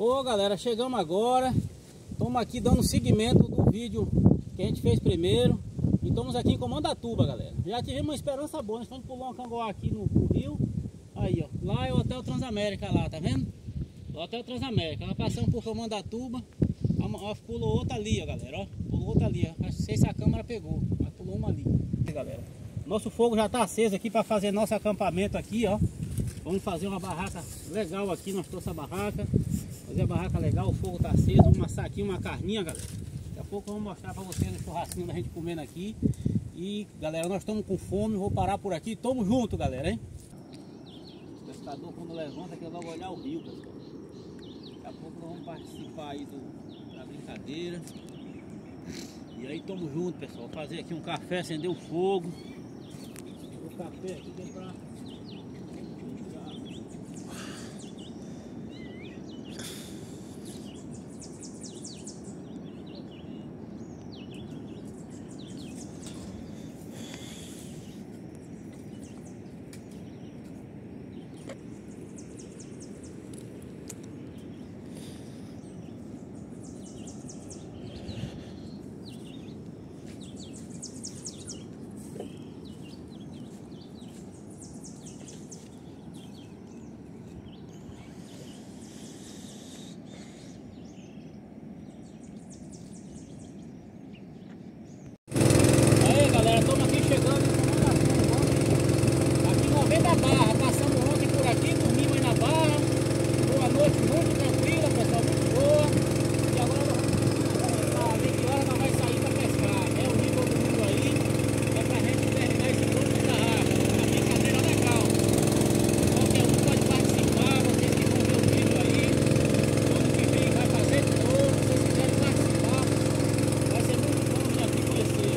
Ô galera, chegamos agora. Estamos aqui dando seguimento do vídeo que a gente fez primeiro. E estamos aqui em Comandatuba, galera. Já tivemos uma esperança boa. Nós estamos pular um cangoá aqui no rio. Aí, ó. Lá é o Hotel Transamérica lá, tá vendo? O Hotel Transamérica. Nós passamos por Comandatuba. Pulou outra ali, ó, galera. Ó. Pulou outra ali, ó. Não sei se a câmera pegou. Mas pulou uma ali. Galera. Nosso fogo já está aceso aqui para fazer nosso acampamento aqui, ó. Vamos fazer uma barraca legal aqui. Nós trouxemos a barraca. Fazer a barraca legal, o fogo está aceso. Vamos assar aqui uma carninha, galera. Daqui a pouco eu vou mostrar para vocês o churrasquinho da gente comendo aqui. E galera, nós estamos com fome. Vou parar por aqui. Tamo junto, galera, hein? O pescador quando levanta quer logo olhar o rio, pessoal. Daqui a pouco nós vamos participar aí da brincadeira. E aí tamo junto, pessoal. Vou fazer aqui um café, acender o fogo. O café aqui deu pra... Estamos aqui chegando em Comandatuba, aqui no meio da barra. Passamos ontem por aqui, dormimos aí na barra. Boa noite, muito tranquila, pessoal, muito boa. E agora nós vamos que hora nós vamos sair para pescar. É o rio todo mundo aí, é pra gente terminar esse grupo da raça. É uma brincadeira legal. Qualquer um pode participar, vocês que vão ver o vídeo aí. Todo que vem vai fazer de novo, se vocês quiserem participar, vai ser muito bom vir aqui conhecer.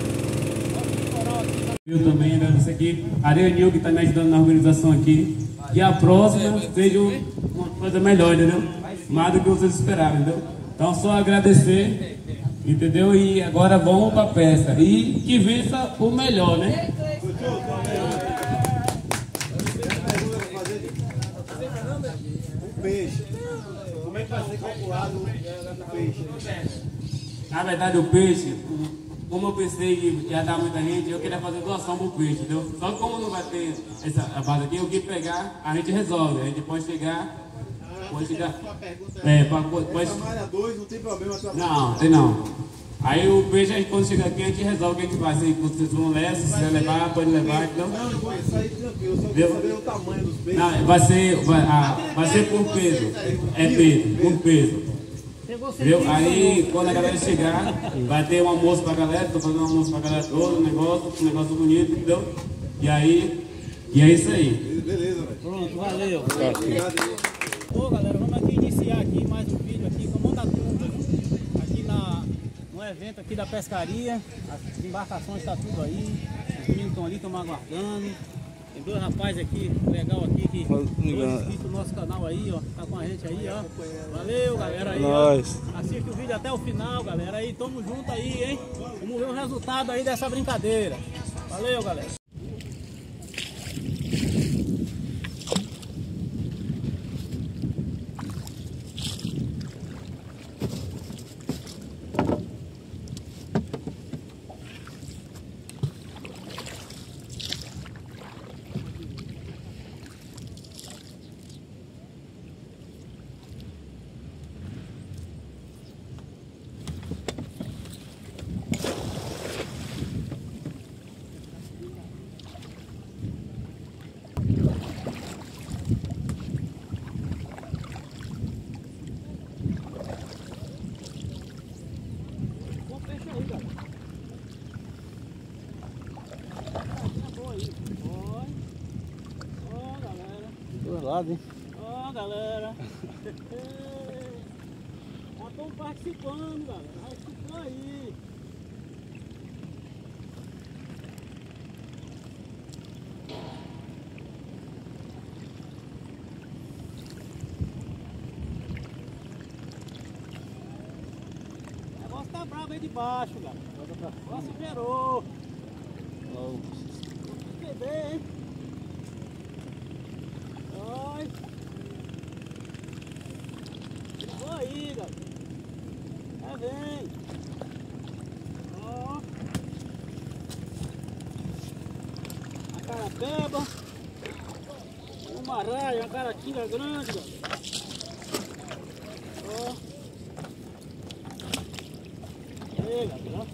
Eu também agradeço aqui a Arianil que está me ajudando na organização aqui. E a próxima seja uma coisa melhor, entendeu? Mais do que vocês esperavam, entendeu? Então só agradecer, entendeu? E agora vamos para a pesca. E que vença o melhor, né? O peixe. Como é que vai ser calculado o peixe? Na verdade o peixe, como eu pensei que ia dar muita gente, eu queria fazer doação pro peixe, entendeu? Só que como não vai ter essa base aqui, eu quis pegar, a gente resolve. A gente pode chegar. Pode chegar. Pode chamar dois, não tem problema. Não, tem não. Aí o peixe, quando chega aqui, a gente resolve o que a gente faz. Se vocês vão levar, se quiser levar, pode levar. Então, não, isso aí tranquilo, só quero saber o tamanho dos peixes. Não, vai ser por peso. É peso, por peso. Viu? Aí quando a galera chegar, vai ter um almoço pra galera, tô fazendo um almoço pra galera toda, um negócio bonito, entendeu? E aí, e é isso aí. Beleza, velho. Pronto, valeu. Ô galera, vamos aqui iniciar aqui mais um vídeo aqui com Comandatuba, aqui no evento aqui da pescaria. As embarcações estão tudo aí, os meninos estão ali, estão aguardando. Tem dois rapazes aqui, legal aqui, que dois inscritos no nosso canal aí, ó. Tá com a gente aí, ó. Valeu, galera aí, ó. Assiste o vídeo até o final, galera aí. Tamo junto aí, hein. Vamos ver o resultado aí dessa brincadeira. Valeu, galera. Ó, galera. Já estão participando, galera. Participou aí. O negócio tá bravo aí de baixo, galera. O negócio gerou. Vamos beber, hein? Oi. aí, galera. Vem. Ó. A carapeba. Uma raia, uma caratinga grande, galera. Ó. Aí, galera.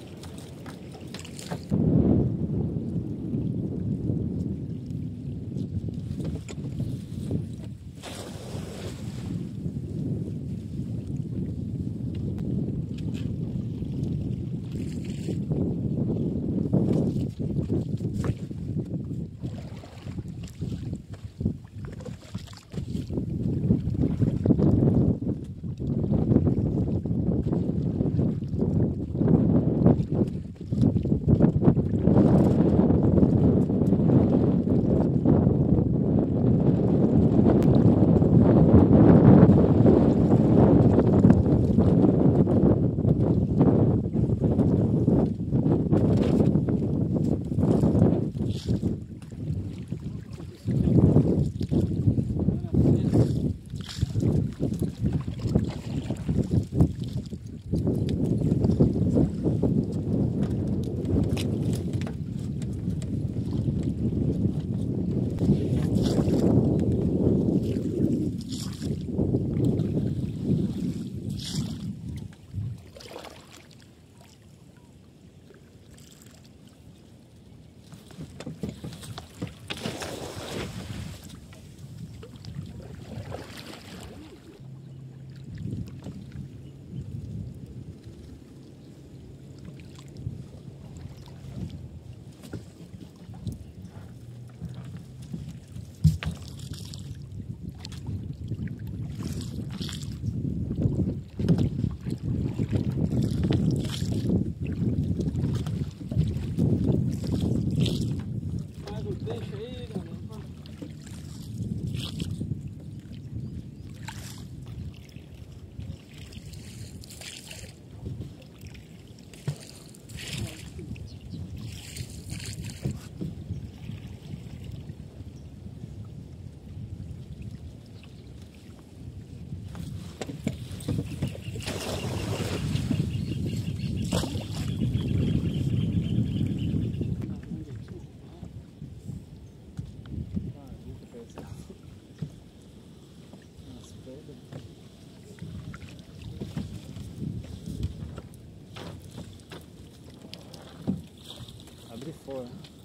Abrir fora.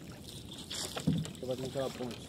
Você vai naquela ponte.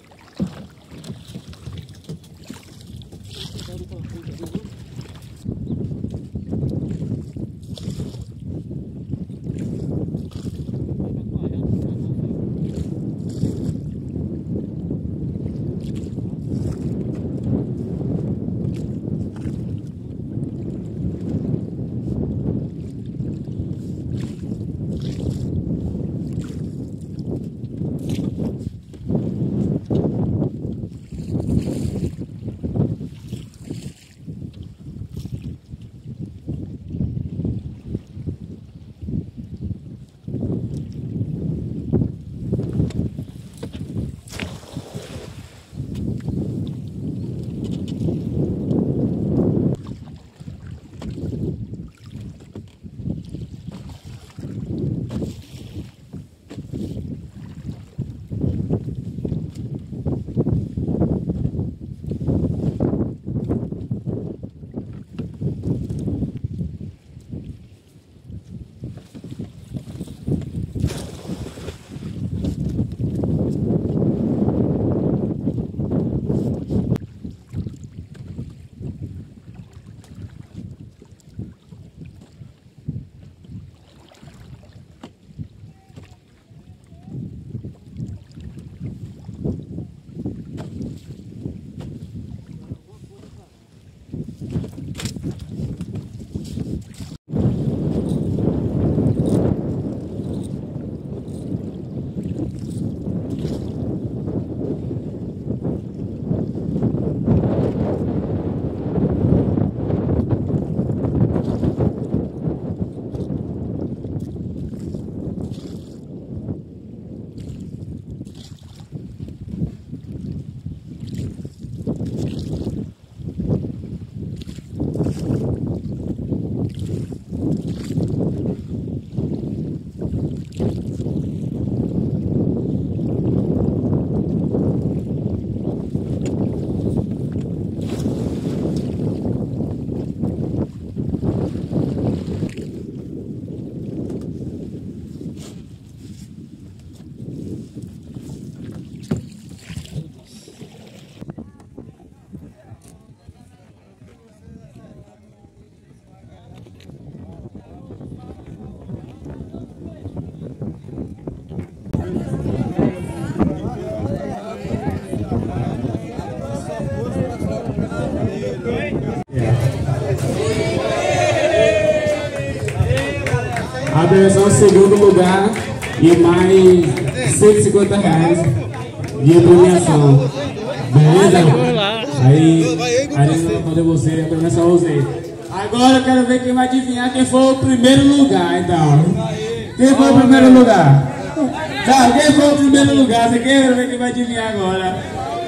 A premiação segundo lugar e mais R$150 de premiação. Beleza? Aí a gente vai responder você, a premiação você. Agora eu quero ver quem vai adivinhar quem foi o primeiro lugar, então. Quem foi o primeiro lugar? Tá, quem foi o primeiro lugar? Você quer ver quem vai adivinhar agora?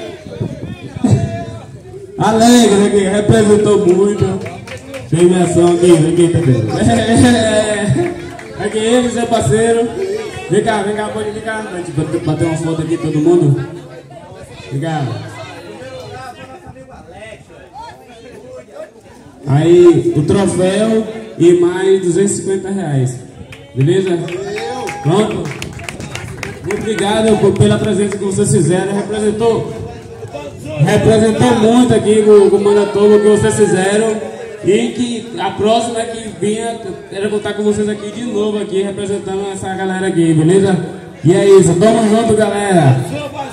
Alegre aqui, representou muito. Premiação aqui, também. Aqui ele, seu parceiro. Vem cá, pode ficar. A gente bater uma foto aqui, todo mundo. Vem cá. Aí, o troféu e mais R$250. Beleza? Pronto? Muito obrigado pela presença que vocês fizeram. Representou muito aqui o Manitoba que vocês fizeram. E que a próxima que vinha era contar com vocês aqui de novo, aqui representando essa galera aqui, beleza? E é isso, tamo junto, galera!